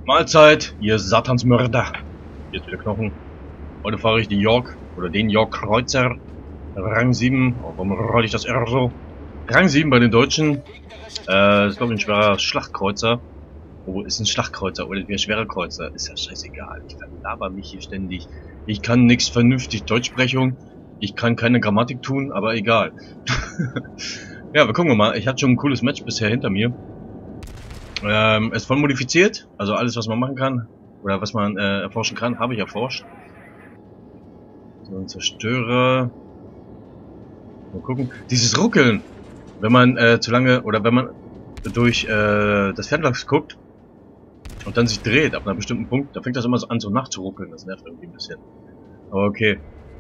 Mahlzeit, ihr Satansmörder. Hier ist wieder Knochen. Heute fahre ich die York, oder den York Kreuzer. Rang 7. Oh, warum rolle ich das R so? Rang 7 bei den Deutschen. Das ist, glaube ich, ein schwerer Schlachtkreuzer. Oh, ist ein Schlachtkreuzer oder ein schwerer Kreuzer? Ist ja scheißegal. Ich verlaber mich hier ständig. Ich kann nichts vernünftig Deutschsprechung. Ich kann keine Grammatik tun, aber egal. Ja, wir gucken mal. Ich hatte schon ein cooles Match bisher hinter mir. Es voll modifiziert, also alles, was man machen kann, oder was man erforschen kann, habe ich erforscht. So ein Zerstörer. Mal gucken. Dieses Ruckeln, wenn man zu lange, oder wenn man durch das Fernglas guckt und dann sich dreht ab einem bestimmten Punkt, da fängt das immer so an, so nachzuruckeln. Das nervt irgendwie ein bisschen. Aber okay.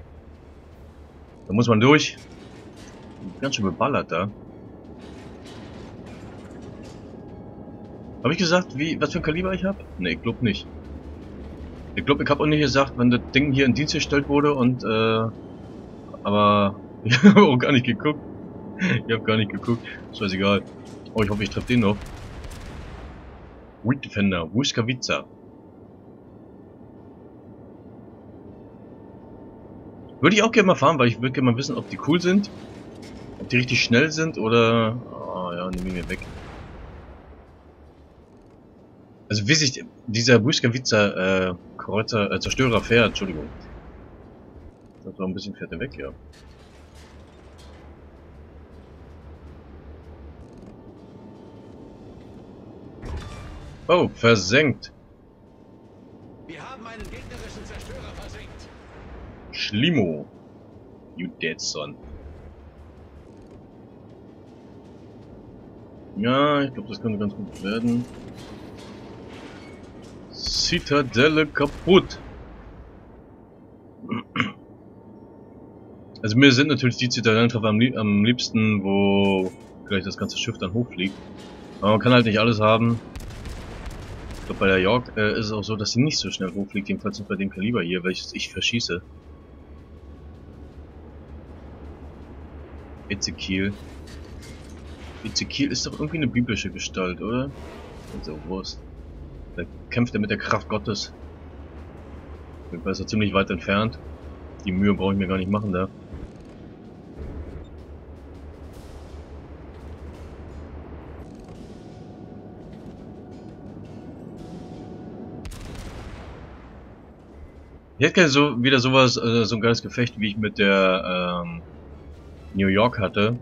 Da muss man durch. Ganz schön beballert da. Habe ich gesagt, was für ein Kaliber ich habe? Ne, ich glaube nicht. Ich glaube, ich habe auch nicht gesagt, wenn das Ding hier in Dienst gestellt wurde und, aber ich habe auch gar nicht geguckt. Ich habe gar nicht geguckt. Scheißegal. Oh, ich hoffe, ich treffe den noch. Weak Defender, Wuskavica. Würde ich auch gerne mal fahren, weil ich würde gerne mal wissen, ob die cool sind. Ob die richtig schnell sind oder... Oh ja, nehme ich mir weg. Also wie sich dieser Wuskavica Kreuzer, Zerstörer fährt, Entschuldigung. Das war ein bisschen fährt er weg, ja. Oh, versenkt. Wir haben einen gegnerischen Zerstörer versenkt. Schlimo. You dead son. Ja, ich glaube, das könnte ganz gut werden. Zitadelle kaputt. Also mir sind natürlich die Zitadellentreffer am liebsten, wo gleich das ganze Schiff dann hochfliegt. Aber man kann halt nicht alles haben. Ich glaube, bei der York ist es auch so, dass sie nicht so schnell hochfliegt, jedenfalls nicht bei dem Kaliber hier, welches ich verschieße. Ezekiel. Ezekiel ist doch irgendwie eine biblische Gestalt, oder? Also, Wurst. Da kämpft er mit der Kraft Gottes. Da ist er ziemlich weit entfernt. Die Mühe brauche ich mir gar nicht machen da. Ich hätte gerne so wieder sowas, so ein geiles Gefecht, wie ich mit der New York hatte.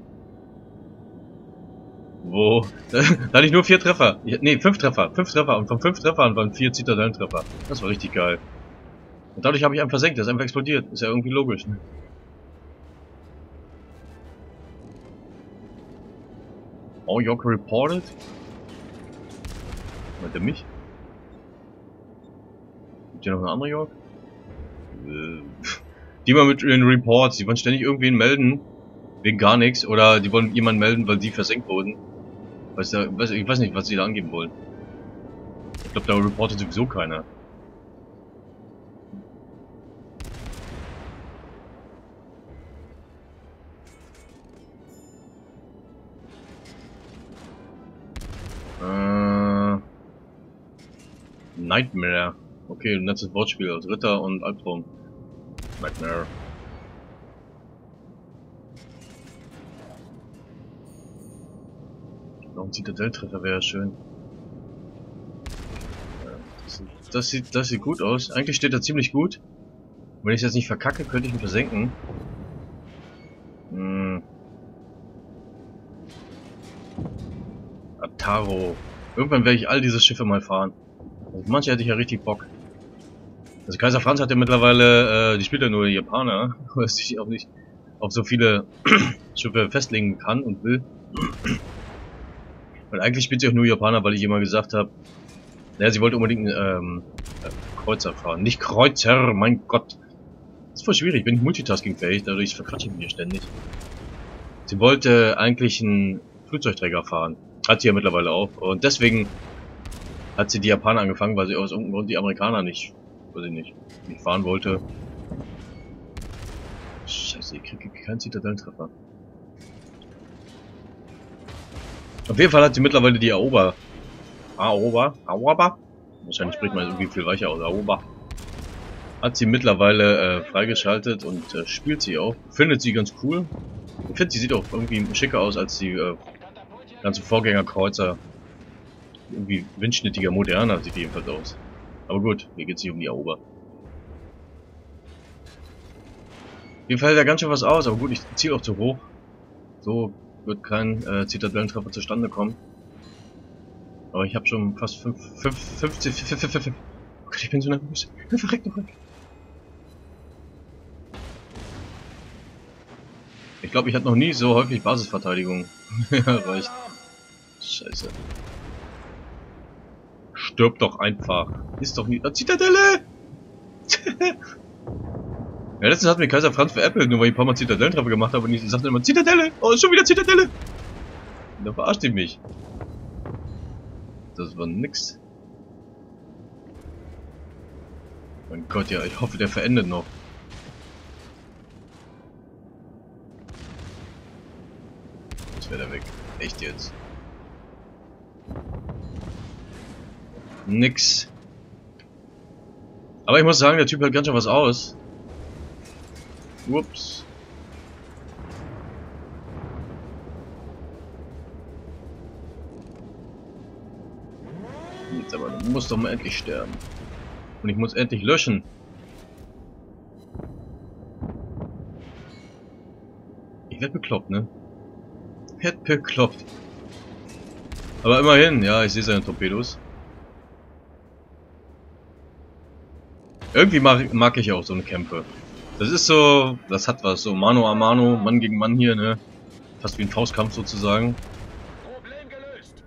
Wo? Da hatte ich nur 4 Treffer. Ne, 5 Treffer. 5 Treffer. Und von 5 Treffern waren 4 Zitadellentreffer. Das war richtig geil. Und dadurch habe ich einen versenkt. Der ist einfach explodiert. Ist ja irgendwie logisch, ne? Oh, York reported? Meint er mich? Gibt hier noch eine andere York? Die mal mit den Reports. Die wollen ständig irgendwen melden. Wegen gar nichts. Oder die wollen jemanden melden, weil die versenkt wurden. Ich weiß nicht, was sie da angeben wollen. Ich glaube, da reportet sowieso keiner. Nightmare. Okay, ein nettes Wortspiel als Ritter und Albtraum. Nightmare. Noch ein Zitadelltreffer wäre schön. Das sieht gut aus. Eigentlich steht er ziemlich gut. Wenn ich es jetzt nicht verkacke, könnte ich ihn versenken. Ataro. Irgendwann werde ich all diese Schiffe mal fahren. Also manche hätte ich ja richtig Bock. Also Kaiser Franz hat ja mittlerweile, die spielt ja nur Japaner, weil es sich auch nicht auf so viele Schiffe festlegen kann und will. Und eigentlich spielt sie auch nur Japaner, weil ich immer gesagt habe, naja, sie wollte unbedingt einen Kreuzer fahren. Nicht Kreuzer, mein Gott. Das ist voll schwierig, bin ich multitaskingfähig, dadurch verquatsche ich mich hier ständig. Sie wollte eigentlich einen Flugzeugträger fahren. Hat sie ja mittlerweile auch. Und deswegen hat sie die Japaner angefangen, weil sie aus irgendeinem Grund die Amerikaner nicht, weiß ich nicht fahren wollte. Scheiße, ich kriege keinen Zitadellentreffer. Auf jeden Fall hat sie mittlerweile die Aoba Wahrscheinlich spricht man irgendwie viel weicher aus. Erober. Hat sie mittlerweile freigeschaltet und spielt sie auch. Findet sie ganz cool. Ich finde, sie sieht auch irgendwie schicker aus als die ganze Vorgängerkreuzer. Irgendwie windschnittiger, moderner sieht die jedenfalls aus. Aber gut, hier geht es nicht um die Erober. Mir fällt da ganz schön was aus, aber gut, ich ziele auch zu hoch. So wird kein Zitadellentreffer zustande kommen. Aber ich habe schon fast 50. Oh Gott, ich bin so nervös. Verreckt doch weg. Ich glaube, ich hatte noch nie so häufig Basisverteidigung erreicht. Scheiße. Stirb doch einfach. Ist doch nicht... Zitadelle! Ja, letztens hat mir Kaiser Franz veräppelt, nur weil ich ein paar Mal Zitadellentreffer gemacht habe und ich sagte immer Zitadelle! Oh, ist schon wieder Zitadelle! Und dann verarscht ihr mich. Das war nix. Mein Gott, ja, ich hoffe, der verendet noch. Jetzt wäre der weg. Echt jetzt. Nix. Aber ich muss sagen, der Typ hält ganz schön was aus. Ups. Jetzt aber, du musst doch mal endlich sterben. Und ich muss endlich löschen. Ich werd bekloppt, ne? Werd bekloppt. Aber immerhin, ja, ich sehe seine Torpedos. Irgendwie mag ich auch so eine Kämpfe. Das ist so, das hat was, so Mano a Mano, Mann gegen Mann hier, ne? Fast wie ein Faustkampf sozusagen. Problem gelöst.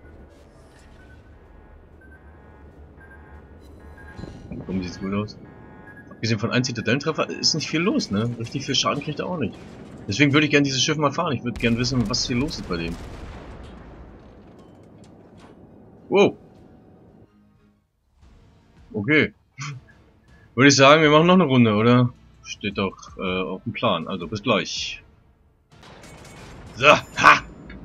Warum sieht's gut aus? Abgesehen von einem Zitadellentreffer ist nicht viel los, ne? Richtig viel Schaden kriegt er auch nicht. Deswegen würde ich gerne dieses Schiff mal fahren. Ich würde gerne wissen, was hier los ist bei dem. Wow. Okay. Würde ich sagen, wir machen noch eine Runde, oder? Steht doch auf dem Plan. Also bis gleich. So, ha!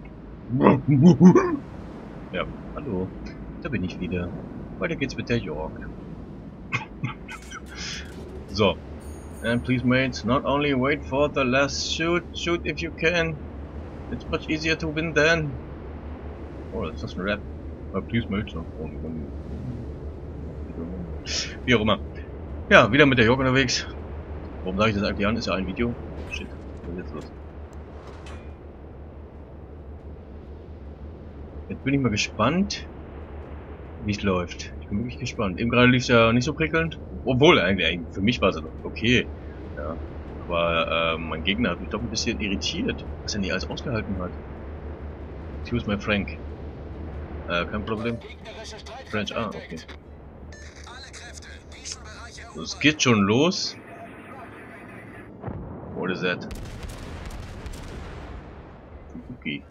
Ja, hallo. Da bin ich wieder. Weiter geht's mit der York. So. And please mates, not only wait for the last shoot, shoot if you can. It's much easier to win then. Oh, das ist ein Rap. Please mates, not only one. Wie auch immer. Ja, wieder mit der York unterwegs. Warum sage ich das eigentlich an? Ist ja ein Video. Shit, was ist jetzt los? Jetzt bin ich mal gespannt, wie es läuft. Ich bin wirklich gespannt. Eben gerade lief es ja nicht so prickelnd. Obwohl, eigentlich für mich war es okay. Ja. Aber mein Gegner hat mich doch ein bisschen irritiert, was er nicht alles ausgehalten hat. Excuse my Frank. Kein Problem. French, okay. So, es geht schon los. What is that? Okay.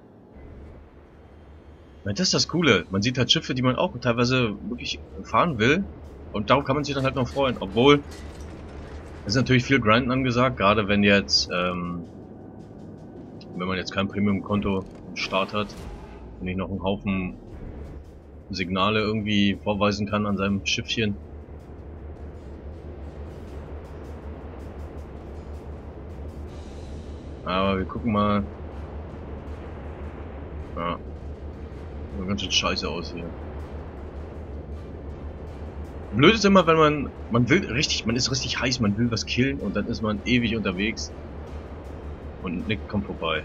Ja, das ist das Coole. Man sieht halt Schiffe, die man auch teilweise wirklich fahren will. Und darauf kann man sich dann halt noch freuen. Obwohl, es ist natürlich viel Grinden angesagt. Gerade wenn jetzt, wenn man jetzt kein Premium-Konto im Start hat. Und nicht noch einen Haufen Signale irgendwie vorweisen kann an seinem Schiffchen. Aber wir gucken mal. Ja. Sieht ganz schön scheiße aus hier. Blöd ist immer, wenn man will richtig, man ist richtig heiß, man will was killen und dann ist man ewig unterwegs. Und nichts kommt vorbei.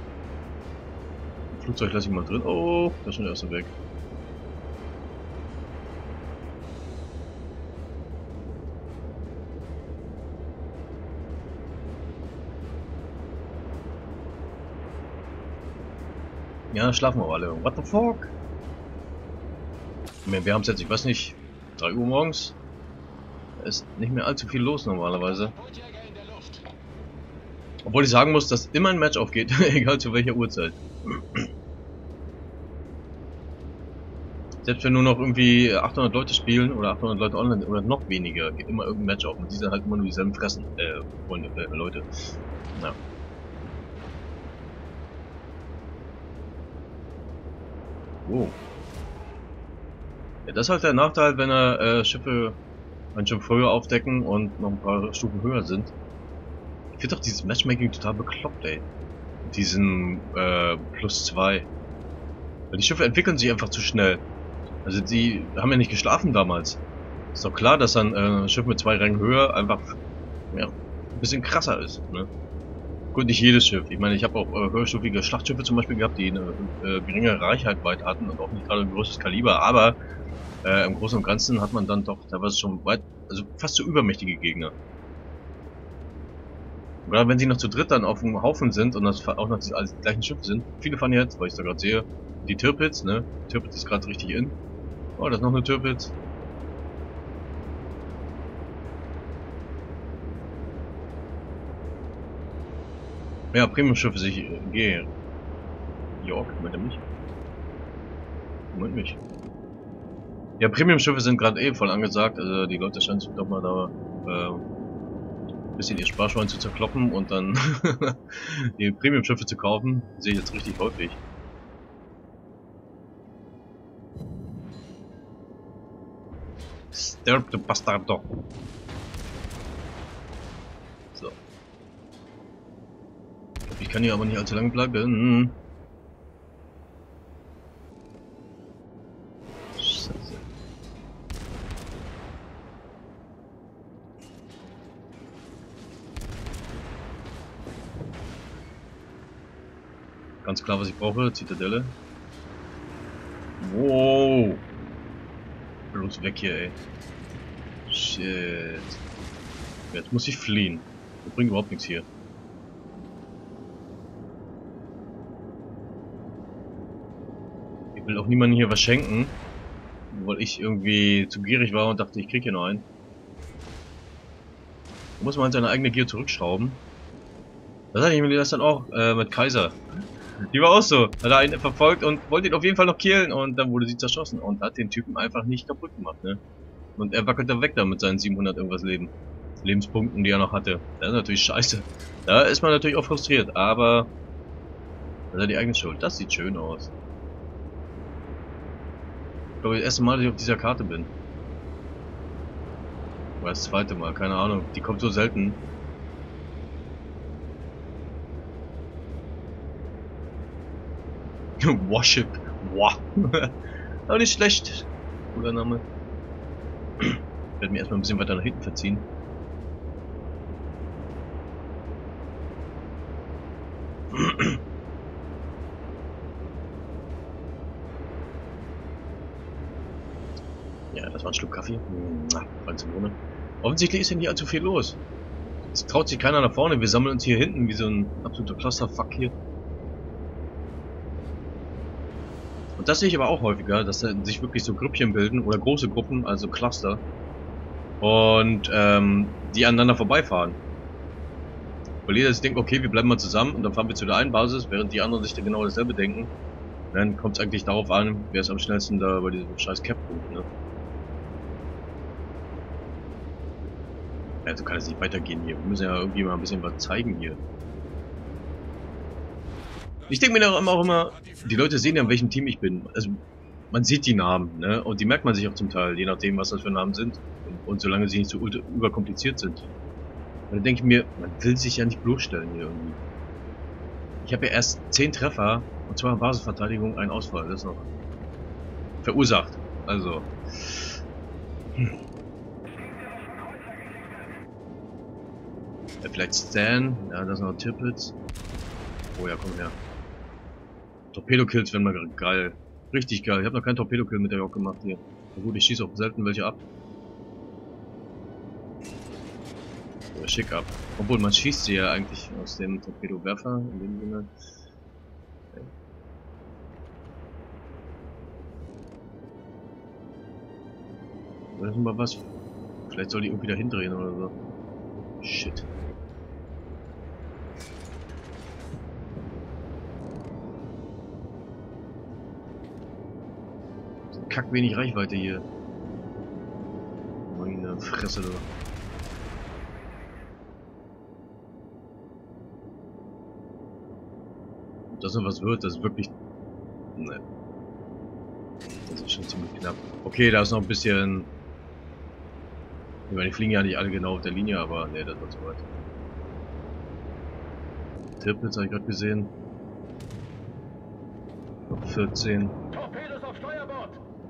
Das Flugzeug lasse ich mal drin. Oh, das ist schon der erste weg. Ja, schlafen wir alle. What the fuck? Wir haben es jetzt, ich weiß nicht, 3 Uhr morgens. Da ist nicht mehr allzu viel los normalerweise. Obwohl ich sagen muss, dass immer ein Match aufgeht, egal zu welcher Uhrzeit. Selbst wenn nur noch irgendwie 800 Leute spielen oder 800 Leute online oder noch weniger, geht immer irgendein Match auf. Und die sind halt immer nur dieselben Fressen, Freunde, Leute. Ja. Oh. Ja, das ist halt der Nachteil, wenn er Schiffe manchmal früher aufdecken und noch ein paar Stufen höher sind. Ich finde doch dieses Matchmaking total bekloppt, ey. Mit diesen +2. Weil die Schiffe entwickeln sich einfach zu schnell. Also die haben ja nicht geschlafen damals. Ist doch klar, dass dann ein Schiff mit 2 Rängen höher einfach ja, ein bisschen krasser ist. Ne? Gut, nicht jedes Schiff. Ich meine, ich habe auch höherstufige Schlachtschiffe zum Beispiel gehabt, die eine geringere Reichweite hatten und auch nicht gerade ein größeres Kaliber, aber im Großen und Ganzen hat man dann doch teilweise schon weit, also fast so übermächtige Gegner. Gerade wenn sie noch zu dritt dann auf dem Haufen sind und das auch noch die gleichen Schiffe sind. Viele fahren jetzt, weil ich da gerade sehe, die Tirpitz, ne? Tirpitz ist gerade richtig in. Oh, da ist noch eine Tirpitz. Ja, Premium-Schiffe sich G. York, meint er mich? Meint mich. Ja, Premium-Schiffe sind gerade eh voll angesagt, also die Leute scheinen sich doch mal da ein bisschen ihr Sparschwein zu zerkloppen und dann die Premium-Schiffe zu kaufen. Sehe ich jetzt richtig häufig. Stirb, du Bastardo. So. Ich kann hier aber nicht allzu lange bleiben. Scheiße. Ganz klar, was ich brauche. Zitadelle. Wow. Bloß weg hier, ey. Shit. Jetzt muss ich fliehen. Das bringt überhaupt nichts hier. Ich will auch niemandem hier was schenken. Weil ich irgendwie zu gierig war und dachte, ich krieg hier noch einen. Da muss man halt seine eigene Gier zurückschrauben. Das hatte ich mir das dann auch mit Kaiser. Die war auch so. Hat er einen verfolgt und wollte ihn auf jeden Fall noch killen und dann wurde sie zerschossen und hat den Typen einfach nicht kaputt gemacht, ne? Und er wackelt da weg da mit seinen 700 irgendwas Lebenspunkten, die er noch hatte. Das ist natürlich scheiße. Da ist man natürlich auch frustriert, aber das ist ja die eigene Schuld. Das sieht schön aus. Ich glaube, das erste Mal, dass ich auf dieser Karte bin. Oder das zweite Mal, keine Ahnung. Die kommt so selten. Warship. Wow. Aber nicht schlecht. Cooler Name. Ich werde mir erstmal ein bisschen weiter nach hinten verziehen. Ja, das war ein Schluck Kaffee. Franzone. Offensichtlich ist ja nicht allzu viel los. Es traut sich keiner nach vorne. Wir sammeln uns hier hinten wie so ein absoluter Clusterfuck hier. Und das sehe ich aber auch häufiger, dass sich wirklich so Grüppchen bilden oder große Gruppen, also Cluster. Und die aneinander vorbeifahren. Weil jeder sich denkt, okay, wir bleiben mal zusammen und dann fahren wir zu der einen Basis, während die anderen sich dann genau dasselbe denken. Und dann kommt es eigentlich darauf an, wer ist am schnellsten da bei diesem scheiß Cap-Punkt, ne? Also kann es nicht weitergehen hier. Wir müssen ja irgendwie mal ein bisschen was zeigen hier. Ich denke mir auch immer, die Leute sehen ja, in welchem Team ich bin. Also, man sieht die Namen, ne? Und die merkt man sich auch zum Teil, je nachdem, was das für Namen sind. Und solange sie nicht so überkompliziert sind. Und dann denke ich mir, man will sich ja nicht bloßstellen hier irgendwie. Ich habe ja erst 10 Treffer und 2 Basisverteidigung, ein Ausfall. Das ist noch verursacht. Also. Ja, vielleicht Stan. Ja, das ist noch Tirpitz. Oh ja, komm her. Torpedo-Kills wären mal geil. Richtig geil. Ich habe noch keinen Torpedo-Kill mit der York gemacht hier. Na gut, ich schieße auch selten welche ab. Oder schick ab. Obwohl, man schießt sie ja eigentlich aus dem Torpedo-Werfer, in dem Sinne. Okay. Oder mal was. Vielleicht soll die irgendwie da hindrehen oder so. Shit. Kack wenig Reichweite hier. Meine Fresse da. Ob das noch was wird, das ist wirklich. Ne. Das ist schon ziemlich knapp. Okay, da ist noch ein bisschen... Ich meine, die fliegen ja nicht alle genau auf der Linie, aber ne, das wird zu weit. Tirpitz habe ich gerade gesehen. Noch 14. Torpedos auf Steuerbord!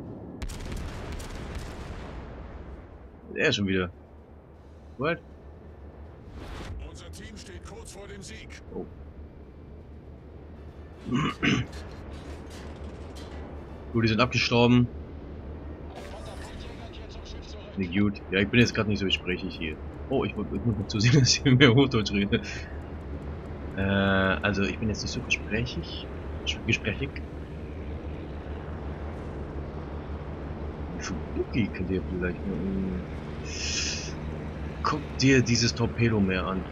Der ist schon wieder. What? Unser Team steht kurz vor dem Sieg. Oh. Gut, die sind abgestorben. Nicht gut. Ja, ich bin jetzt gerade nicht so gesprächig hier. Oh, ich muss mal zusehen, dass ich mehr Hochdeutsch rede. Also ich bin jetzt nicht so gesprächig. Fubuki könnt ihr vielleicht mal... Guck dir dieses Torpedo mehr an.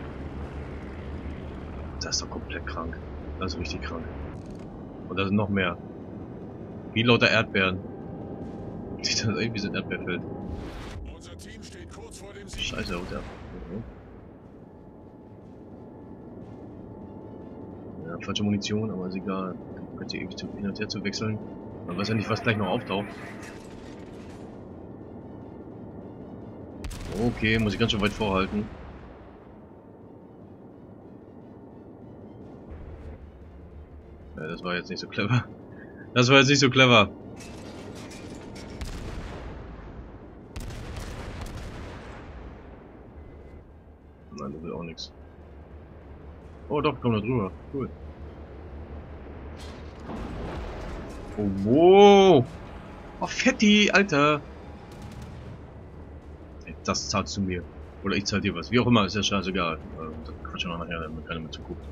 Das ist doch komplett krank. Das ist richtig krank. Und da sind noch mehr. Wie lauter Erdbeeren. Sieht das irgendwie so ein Erdbeerfeld. Unser Team steht kurz vor dem Sieg. Scheiße, Alter. Ja, falsche Munition, aber ist egal. Könnt ihr ewig hin und her zu wechseln. Man weiß ja nicht, was gleich noch auftaucht. Okay, muss ich ganz schön weit vorhalten. Ja, das war jetzt nicht so clever. Das war jetzt nicht so clever. Nein, das will auch nichts. Oh doch, komm da drüber. Cool. Oh, wow. Oh, Fetti, Alter. Das zahlst du mir. Oder ich zahl dir was. Wie auch immer, ist ja scheißegal. Das quatschen wir nachher, damit keiner mehr zuguckt.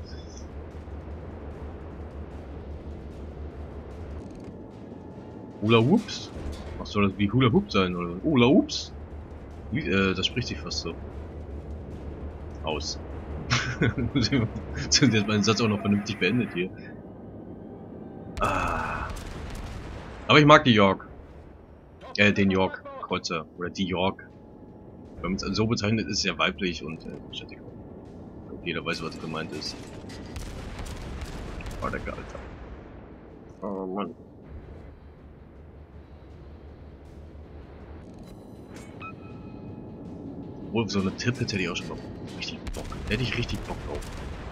Hula Hoops? Was soll das wie Hula Hoop sein? Oder Hula Hoops? Das spricht sich fast so. Aus. Sind jetzt meinen Satz auch noch vernünftig beendet hier. Ah. Aber ich mag die York. Den York Kreuzer. Oder die York. Wenn man es so bezeichnet, ist es ja weiblich und jeder weiß, was gemeint ist. Oh, der Alter. Oh Mann. Obwohl, so eine Tirpitz hätte ich auch schon mal richtig Bock. Da hätte ich richtig Bock drauf.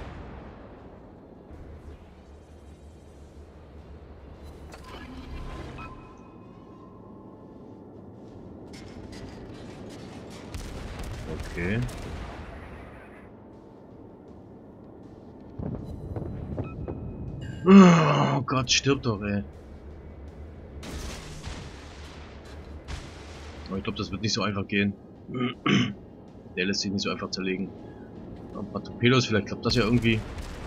Okay. Oh Gott, stirb doch, ey. Aber ich glaube, das wird nicht so einfach gehen. Der lässt sich nicht so einfach zerlegen. Ein paar Torpedos, vielleicht klappt das ja irgendwie.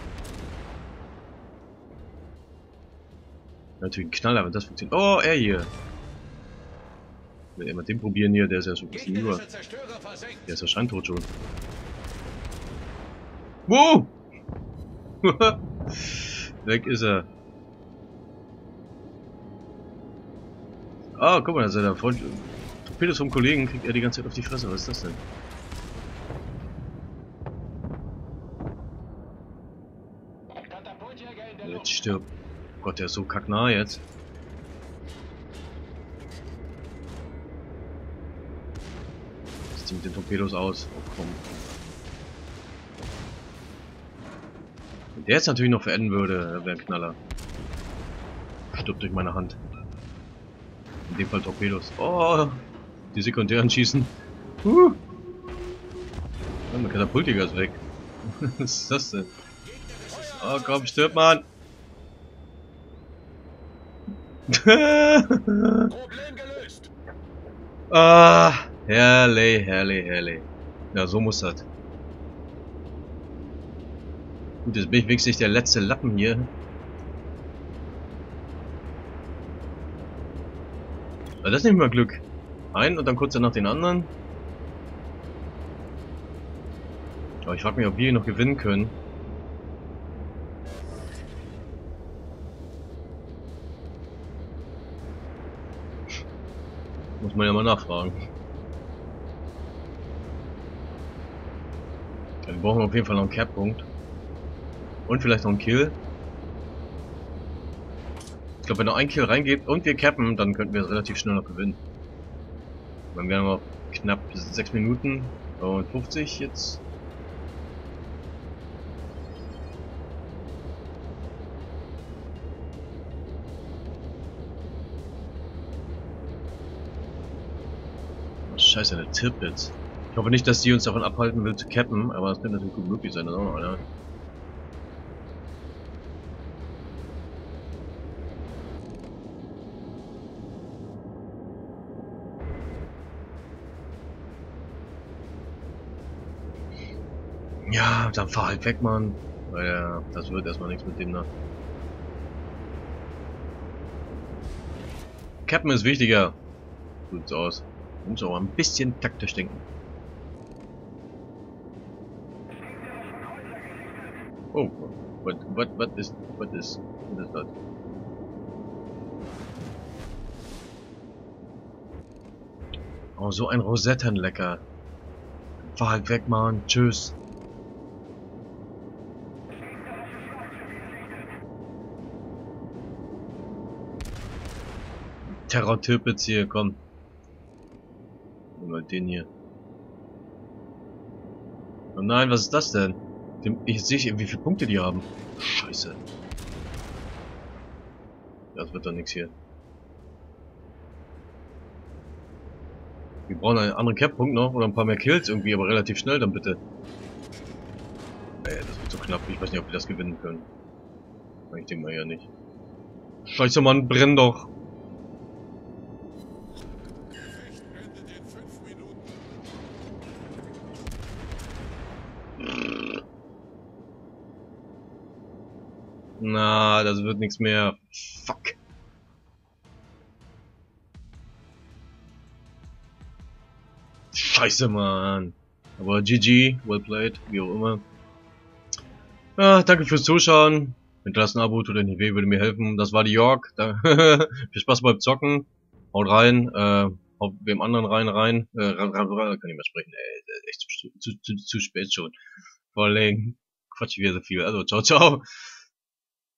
Natürlich ein Knaller, wenn das funktioniert. Oh, er hier. Wenn wir mal den probieren hier, der ist ja schon ein bisschen über. Der ist ja scheintot schon. Wow! Weg ist er. Ah, guck mal, da ist er da. Torpedos vom Kollegen kriegt er die ganze Zeit auf die Fresse. Was ist das denn? Jetzt stirbt. Gott, der ist so kacknah jetzt. Was sieht mit den Torpedos aus? Oh komm. Wenn der jetzt natürlich noch verenden würde, wäre ein Knaller. Stirbt durch meine Hand. In dem Fall Torpedos. Oh! Die sekundären schießen. Ja, mein Katapultjäger ist weg. Was ist das denn? Oh komm, stirb man! Problem gelöst. Ah, herrlich, herrlich, herrlich. Ja, so muss das. Gut, jetzt bin ich wenigstens der letzte Lappen hier. Aber das ist nicht mal Glück. Ein und dann kurz danach den anderen. Aber ich frage mich, ob wir hier noch gewinnen können. Muss man ja mal nachfragen. Ja, wir brauchen auf jeden Fall noch einen Cap-Punkt. Und vielleicht noch einen Kill. Ich glaube, wenn noch ein Kill reingeht und wir cappen, dann könnten wir es relativ schnell noch gewinnen. Wir haben noch knapp 6 Minuten und 50 jetzt. Scheiße, der Tirpitz. Ich hoffe nicht, dass die uns davon abhalten will zu cappen, aber das könnte natürlich gut möglich sein, das ist auch noch einer. Ja, dann fahr halt weg, Mann. Weil ja, das wird erstmal nichts mit dem da. Cappen ist wichtiger. So sieht's aus. Man muss auch ein bisschen taktisch denken. Oh, was ist das? Oh, so ein Rosettenlecker. Fahr halt weg, Mann. Tschüss. Terror-Tirpitz hier, komm. Mal den hier. Oh nein, was ist das denn? Ich sehe, wie viele Punkte die haben. Scheiße. Das wird doch nichts hier. Wir brauchen einen anderen Cap-Punkt noch oder ein paar mehr Kills irgendwie, aber relativ schnell dann bitte. Das wird so knapp. Ich weiß nicht, ob wir das gewinnen können. Ich denke mal ja nicht. Scheiße, Mann, brenn doch. Na, das wird nichts mehr. Fuck. Scheiße, Mann. Aber GG, well played, wie auch immer. Ja, danke fürs Zuschauen. Hinterlasst ein Abo, tut euch nicht weh, würde mir helfen. Das war die York. Viel Spaß beim Zocken. Haut rein. Haut wem anderen rein. Kann ich mehr sprechen. Echt zu spät schon. Vor allem Quatsch wieder so viel. Also, ciao, ciao.